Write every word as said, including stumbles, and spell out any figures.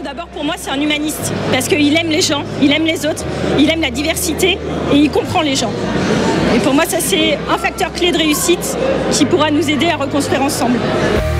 d'abord, pour moi, c'est un humaniste, parce qu'il aime les gens, il aime les autres, il aime la diversité et il comprend les gens. Et pour moi, ça, c'est un facteur clé de réussite qui pourra nous aider à reconstruire ensemble.